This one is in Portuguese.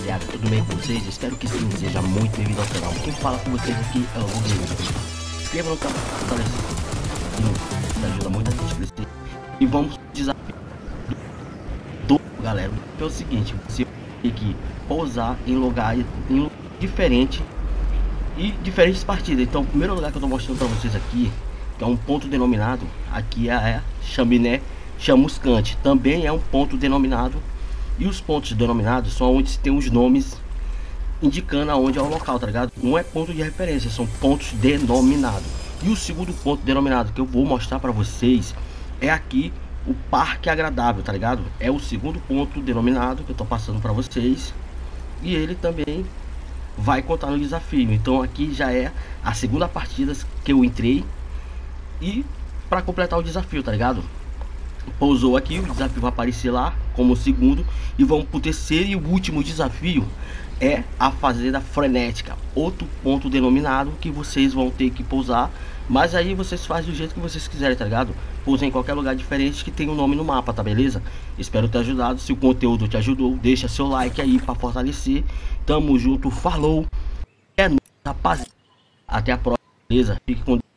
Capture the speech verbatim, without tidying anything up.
rapaziada, tudo bem com vocês? Espero que sim, seja muito bem-vindo ao canal. Quem fala com vocês aqui é o Rodrigo. Se inscreva no canal, isso ajuda muito a gente a crescer. E vamos pro desafio do galera. É o seguinte, você tem que pousar em lugar, em lugar diferente e diferentes partidas. Então o primeiro lugar que eu tô mostrando para vocês aqui, que é um ponto denominado, aqui é a chaminé chamuscante, também é um ponto denominado. E os pontos denominados são onde tem os nomes indicando aonde é o local, tá ligado? Não é ponto de referência, são pontos denominados. E o segundo ponto denominado que eu vou mostrar para vocês é aqui o Parque Agradável, tá ligado? É o segundo ponto denominado que eu tô passando para vocês. E ele também vai contar no desafio. Então aqui já é a segunda partida que eu entrei e para completar o desafio, tá ligado? Pousou aqui, o desafio vai aparecer lá como o segundo. E vamos pro terceiro e o último desafio, é a Fazenda Frenética, outro ponto denominado que vocês vão ter que pousar. Mas aí vocês fazem do jeito que vocês quiserem, tá ligado? Pousem em qualquer lugar diferente que tem um nome no mapa, tá beleza? Espero ter ajudado. Se o conteúdo te ajudou, deixa seu like aí para fortalecer. Tamo junto, falou. É nóis, rapaziada. Até a próxima, beleza? Fique com Deus.